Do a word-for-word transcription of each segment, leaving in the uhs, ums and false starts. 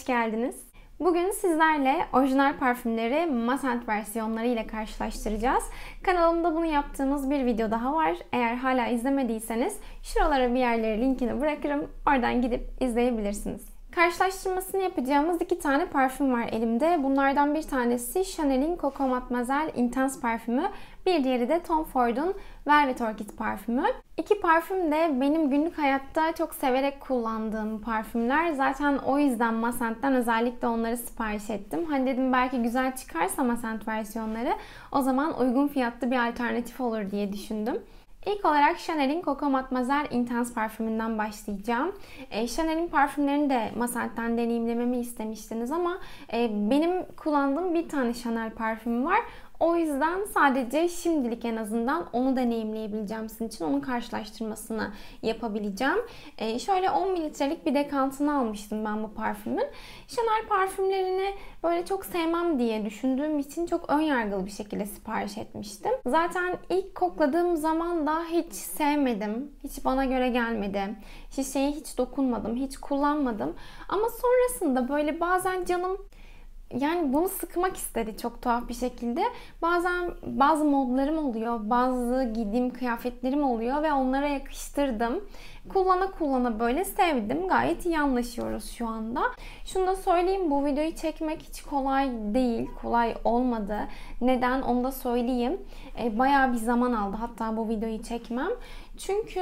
hoş geldiniz. Bugün sizlerle orijinal parfümleri Massent versiyonları ile karşılaştıracağız. Kanalımda bunu yaptığımız bir video daha var. Eğer hala izlemediyseniz şuralara bir yerlere linkini bırakırım. Oradan gidip izleyebilirsiniz. Karşılaştırmasını yapacağımız iki tane parfüm var elimde. Bunlardan bir tanesi Chanel'in Coco Mademoiselle Intense parfümü. Bir diğeri de Tom Ford'un Velvet Orchid parfümü. İki parfüm de benim günlük hayatta çok severek kullandığım parfümler. Zaten o yüzden Massent'ten özellikle onları sipariş ettim. Hani dedim belki güzel çıkarsa Massent versiyonları o zaman uygun fiyatlı bir alternatif olur diye düşündüm. İlk olarak Chanel'in Coco Mademoiselle Intense parfümünden başlayacağım. E, Chanel'in parfümlerini de Massent'ten deneyimlememi istemiştiniz ama e, benim kullandığım bir tane Chanel parfümü var. O yüzden sadece şimdilik en azından onu deneyimleyebileceğim sizin için. Onun karşılaştırmasını yapabileceğim. Ee, şöyle on mililitrelik bir dekantını almıştım ben bu parfümün. Chanel parfümlerini böyle çok sevmem diye düşündüğüm için çok önyargılı bir şekilde sipariş etmiştim. Zaten ilk kokladığım zaman da hiç sevmedim. Hiç bana göre gelmedi. Şişeye hiç dokunmadım. Hiç kullanmadım. Ama sonrasında böyle bazen canım yani bunu sıkmak istedi çok tuhaf bir şekilde. Bazen bazı modlarım oluyor, bazı giydiğim kıyafetlerim oluyor ve onlara yakıştırdım. Kullana kullana böyle sevdim. Gayet iyi anlaşıyoruz şu anda. Şunu da söyleyeyim, bu videoyu çekmek hiç kolay değil, kolay olmadı. Neden onu da söyleyeyim. E, bayağı bir zaman aldı hatta bu videoyu çekmem. Çünkü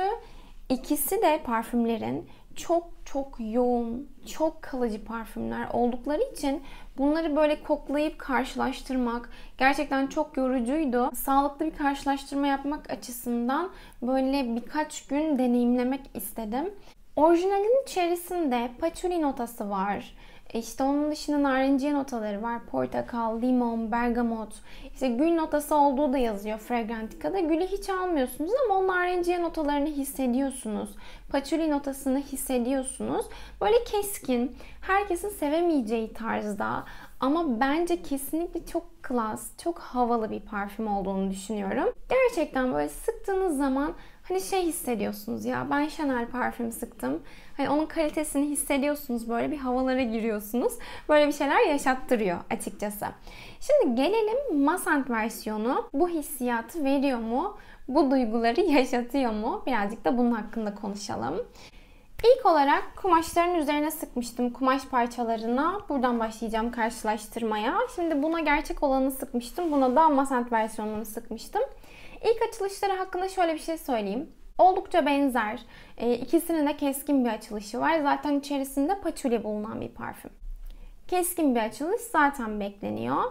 ikisi de parfümlerin çok çok yoğun, çok kalıcı parfümler oldukları için bunları böyle koklayıp karşılaştırmak gerçekten çok yorucuydu. Sağlıklı bir karşılaştırma yapmak açısından böyle birkaç gün deneyimlemek istedim. Orijinalin içerisinde patchouli notası var. İşte onun dışında narenciye notaları var. Portakal, limon, bergamot. İşte gül notası olduğu da yazıyor Fragrantica'da. Gülü hiç almıyorsunuz ama o narenciye notalarını hissediyorsunuz. Patchouli notasını hissediyorsunuz. Böyle keskin, herkesin sevemeyeceği tarzda ama bence kesinlikle çok klas, çok havalı bir parfüm olduğunu düşünüyorum. Gerçekten böyle sıktığınız zaman hani şey hissediyorsunuz, ya ben Chanel parfüm sıktım. Hani onun kalitesini hissediyorsunuz, böyle bir havalara giriyorsunuz. Böyle bir şeyler yaşattırıyor açıkçası. Şimdi gelelim Massent versiyonu. Bu hissiyatı veriyor mu? Bu duyguları yaşatıyor mu? Birazcık da bunun hakkında konuşalım. İlk olarak kumaşların üzerine sıkmıştım, kumaş parçalarına. Buradan başlayacağım karşılaştırmaya. Şimdi buna gerçek olanı sıkmıştım. Buna da Massent versiyonunu sıkmıştım. İlk açılışları hakkında şöyle bir şey söyleyeyim. Oldukça benzer. E, ikisinin de keskin bir açılışı var. Zaten içerisinde patchouli bulunan bir parfüm. Keskin bir açılış zaten bekleniyor.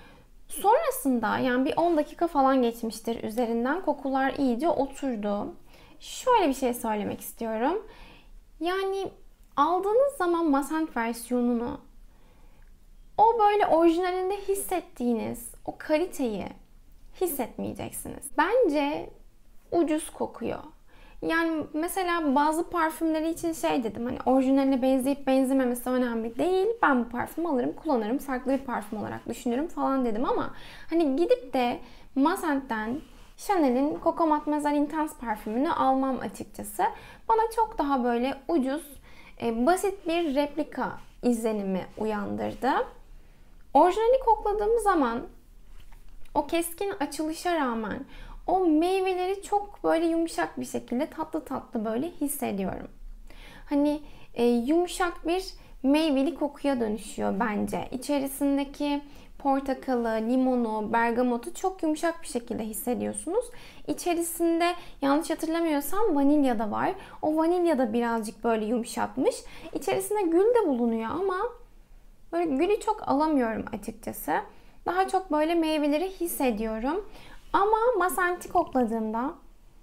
Sonrasında yani bir on dakika falan geçmiştir üzerinden. Kokular iyice oturdu. Şöyle bir şey söylemek istiyorum. Yani aldığınız zaman Massent versiyonunu o böyle orijinalinde hissettiğiniz o kaliteyi hissetmeyeceksiniz. Bence ucuz kokuyor. Yani mesela bazı parfümleri için şey dedim, hani orijinaline benzeyip benzememesi önemli değil. Ben bu parfümü alırım, kullanırım, farklı bir parfüm olarak düşünürüm falan dedim ama hani gidip de Massent'ten Chanel'in Coco Mademoiselle Intense parfümünü almam açıkçası. Bana çok daha böyle ucuz, e, basit bir replika izlenimi uyandırdı. Orijinali kokladığım zaman o keskin açılışa rağmen o meyveleri çok böyle yumuşak bir şekilde tatlı tatlı böyle hissediyorum. Hani e, yumuşak bir meyveli kokuya dönüşüyor bence. İçerisindeki portakalı, limonu, bergamotu çok yumuşak bir şekilde hissediyorsunuz. İçerisinde yanlış hatırlamıyorsam vanilya da var. O vanilya da birazcık böyle yumuşatmış. İçerisinde gül de bulunuyor ama böyle gülü çok alamıyorum açıkçası. Daha çok böyle meyveleri hissediyorum. Ama Massent'i kokladığımda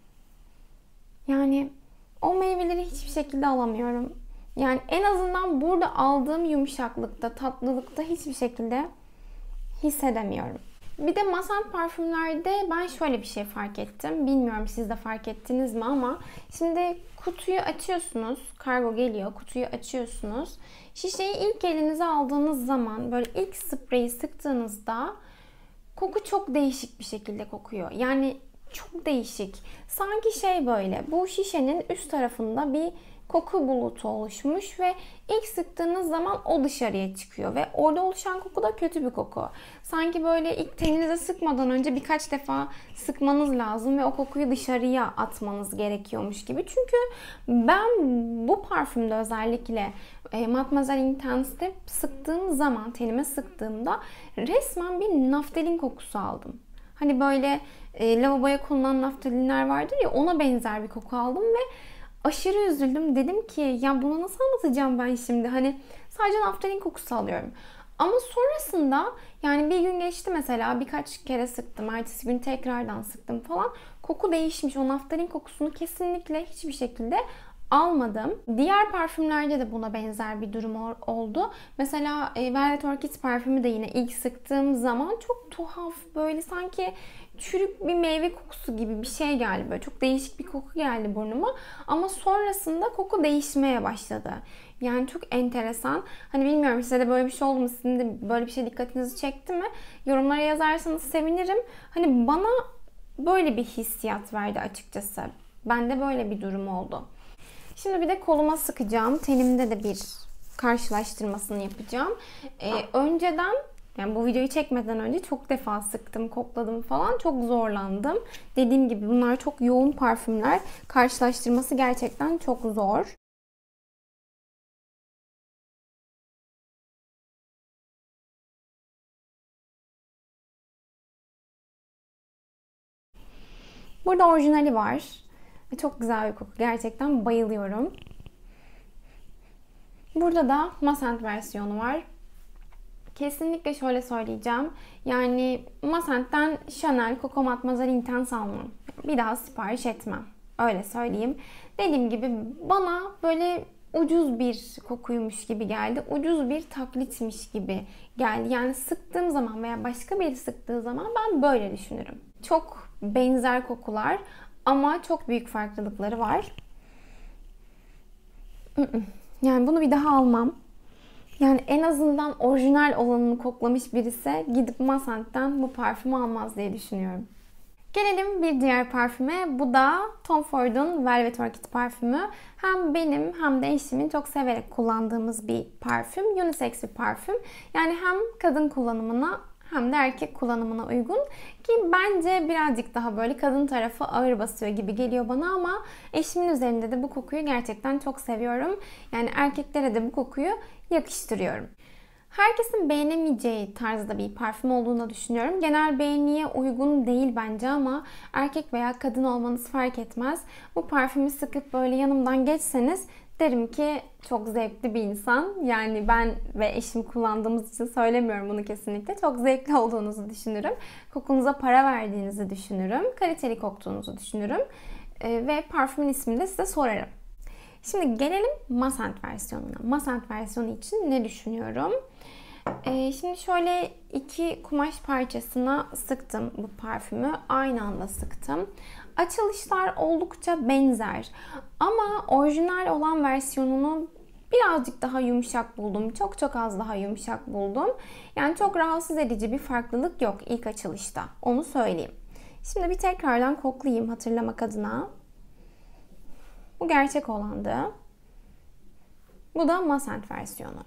yani o meyveleri hiçbir şekilde alamıyorum. Yani en azından burada aldığım yumuşaklıkta, tatlılıkta hiçbir şekilde hissedemiyorum. Bir de Massent parfümlerde ben şöyle bir şey fark ettim. Bilmiyorum siz de fark ettiniz mi ama şimdi kutuyu açıyorsunuz. Kargo geliyor. Kutuyu açıyorsunuz. Şişeyi ilk elinize aldığınız zaman böyle ilk spreyi sıktığınızda koku çok değişik bir şekilde kokuyor. Yani çok değişik. Sanki şey böyle bu şişenin üst tarafında bir koku bulutu oluşmuş ve ilk sıktığınız zaman o dışarıya çıkıyor ve orada oluşan koku da kötü bir koku. Sanki böyle ilk teninize sıkmadan önce birkaç defa sıkmanız lazım ve o kokuyu dışarıya atmanız gerekiyormuş gibi. Çünkü ben bu parfümde özellikle e, Mademoiselle Intense'de sıktığım zaman, tenime sıktığımda resmen bir naftalin kokusu aldım. Hani böyle e, lavaboya konulan naftalinler vardır ya, ona benzer bir koku aldım ve aşırı üzüldüm. Dedim ki ya bunu nasıl anlatacağım ben şimdi? Hani sadece naftalin kokusu alıyorum. Ama sonrasında yani bir gün geçti mesela, birkaç kere sıktım. Ertesi gün tekrardan sıktım falan. Koku değişmiş. O naftalin kokusunu kesinlikle hiçbir şekilde almadım. Diğer parfümlerde de buna benzer bir durum oldu. Mesela e, Velvet Orchid parfümü de yine ilk sıktığım zaman çok tuhaf, böyle sanki çürük bir meyve kokusu gibi bir şey geldi. Böyle çok değişik bir koku geldi burnuma. Ama sonrasında koku değişmeye başladı. Yani çok enteresan. Hani bilmiyorum size de böyle bir şey oldu mu? Sizin de böyle bir şey dikkatinizi çekti mi? Yorumlara yazarsanız sevinirim. Hani bana böyle bir hissiyat verdi açıkçası. Bende böyle bir durum oldu. Şimdi bir de koluma sıkacağım. Tenimde de bir karşılaştırmasını yapacağım. Ee, önceden, yani bu videoyu çekmeden önce çok defa sıktım, kokladım falan. Çok zorlandım. Dediğim gibi bunlar çok yoğun parfümler. Karşılaştırması gerçekten çok zor. Burada orijinali var. Çok güzel bir koku. Gerçekten bayılıyorum. Burada da Massent versiyonu var. Kesinlikle şöyle söyleyeceğim. Yani Massent'ten Chanel Coco Mademoiselle Intense almam. Bir daha sipariş etmem. Öyle söyleyeyim. Dediğim gibi bana böyle ucuz bir kokuymuş gibi geldi. Ucuz bir taklitmiş gibi geldi. Yani sıktığım zaman veya başka biri sıktığı zaman ben böyle düşünürüm. Çok benzer kokular ama çok büyük farklılıkları var. Yani bunu bir daha almam. Yani en azından orijinal olanını koklamış birisi gidip Massent'ten bu parfümü almaz diye düşünüyorum. Gelelim bir diğer parfüme. Bu da Tom Ford'un Velvet Orchid parfümü. Hem benim hem de eşimin çok severek kullandığımız bir parfüm. Unisex bir parfüm. Yani hem kadın kullanımına hem de erkek kullanımına uygun. Ki bence birazcık daha böyle kadın tarafı ağır basıyor gibi geliyor bana ama eşimin üzerinde de bu kokuyu gerçekten çok seviyorum. Yani erkeklere de bu kokuyu yakıştırıyorum. Herkesin beğenemeyeceği tarzda bir parfüm olduğunu düşünüyorum. Genel beğeniye uygun değil bence ama erkek veya kadın olmanız fark etmez. Bu parfümü sıkıp böyle yanımdan geçseniz derim ki çok zevkli bir insan. Yani ben ve eşim kullandığımız için söylemiyorum bunu kesinlikle. Çok zevkli olduğunuzu düşünürüm. Kokunuza para verdiğinizi düşünürüm. Kaliteli koktuğunuzu düşünürüm. Ee, ve parfümün ismini de size sorarım. Şimdi gelelim Massent versiyonuna. Massent versiyonu için ne düşünüyorum? Ee, şimdi şöyle iki kumaş parçasına sıktım bu parfümü. Aynı anda sıktım. Açılışlar oldukça benzer. Ama orijinal olan versiyonunu birazcık daha yumuşak buldum. Çok çok az daha yumuşak buldum. Yani çok rahatsız edici bir farklılık yok ilk açılışta. Onu söyleyeyim. Şimdi bir tekrardan koklayayım hatırlamak adına. Bu gerçek olandı. Bu da Massent versiyonu.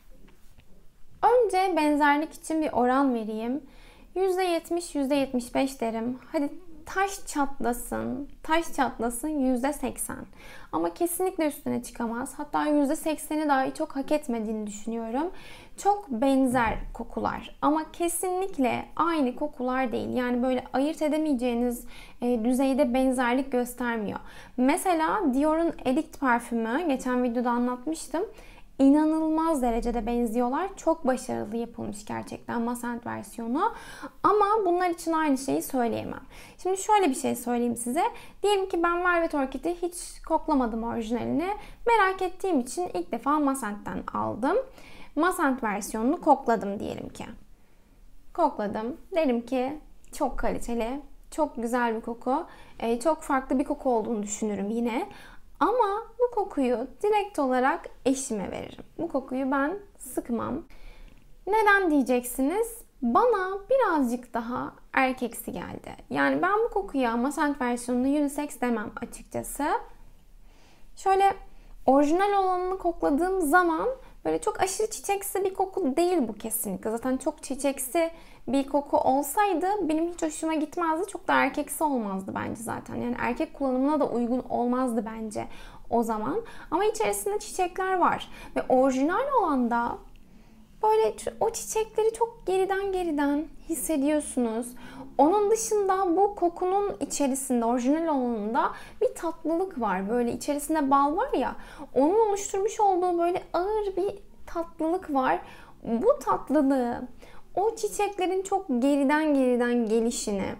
Önce benzerlik için bir oran vereyim. yüzde yetmiş yüzde yetmiş beş derim. Hadi taş çatlasın, taş çatlasın yüzde seksen. Ama kesinlikle üstüne çıkamaz. Hatta yüzde sekseni dahi çok hak etmediğini düşünüyorum. Çok benzer kokular ama kesinlikle aynı kokular değil. Yani böyle ayırt edemeyeceğiniz e, düzeyde benzerlik göstermiyor. Mesela Dior'un Addict parfümü, geçen videoda anlatmıştım. İnanılmaz derecede benziyorlar. Çok başarılı yapılmış gerçekten Massent versiyonu. Ama bunlar için aynı şeyi söyleyemem. Şimdi şöyle bir şey söyleyeyim size. Diyelim ki ben Velvet Orchid'i hiç koklamadım orijinalini. Merak ettiğim için ilk defa Massent'ten aldım. Massent versiyonunu kokladım diyelim ki. Kokladım. Derim ki çok kaliteli, çok güzel bir koku. Çok farklı bir koku olduğunu düşünürüm yine. Ama bu kokuyu direkt olarak eşime veririm. Bu kokuyu ben sıkmam. Neden diyeceksiniz? Bana birazcık daha erkeksi geldi. Yani ben bu kokuya Massent versiyonunu unisex demem açıkçası. Şöyle Orijinal olanını kokladığım zaman böyle çok aşırı çiçeksi bir koku değil bu kesinlikle. Zaten çok çiçeksi bir koku olsaydı benim hiç hoşuma gitmezdi. Çok da erkeksi olmazdı bence zaten. Yani erkek kullanımına da uygun olmazdı bence o zaman. Ama içerisinde çiçekler var. Ve orijinal olan da böyle o çiçekleri çok geriden geriden hissediyorsunuz. Onun dışında bu kokunun içerisinde, orijinal olanında bir tatlılık var. Böyle içerisinde bal var ya, onun oluşturmuş olduğu böyle ağır bir tatlılık var. Bu tatlılığı, o çiçeklerin çok geriden geriden gelişini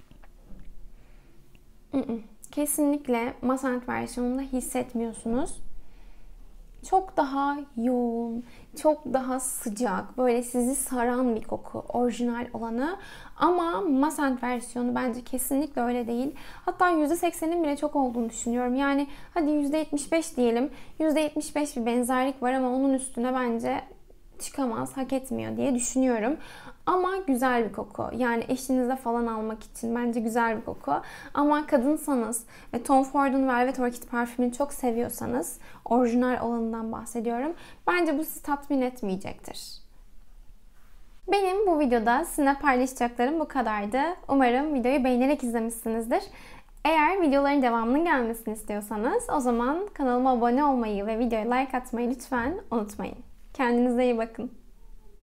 kesinlikle Masent versiyonunda hissetmiyorsunuz. Çok daha yoğun, çok daha sıcak, böyle sizi saran bir koku orijinal olanı. Ama Masent versiyonu bence kesinlikle öyle değil. Hatta yüzde seksenin bile çok olduğunu düşünüyorum. Yani hadi yüzde yetmiş beş diyelim. yüzde yetmiş beş bir benzerlik var ama onun üstüne bence çıkamaz, hak etmiyor diye düşünüyorum. Ama güzel bir koku. Yani eşinize falan almak için bence güzel bir koku. Ama kadınsanız ve Tom Ford'un Velvet Orchid parfümünü çok seviyorsanız, orijinal olanından bahsediyorum, bence bu sizi tatmin etmeyecektir. Benim bu videoda sizinle paylaşacaklarım bu kadardı. Umarım videoyu beğenerek izlemişsinizdir. Eğer videoların devamının gelmesini istiyorsanız o zaman kanalıma abone olmayı ve videoya like atmayı lütfen unutmayın. Kendinize iyi bakın.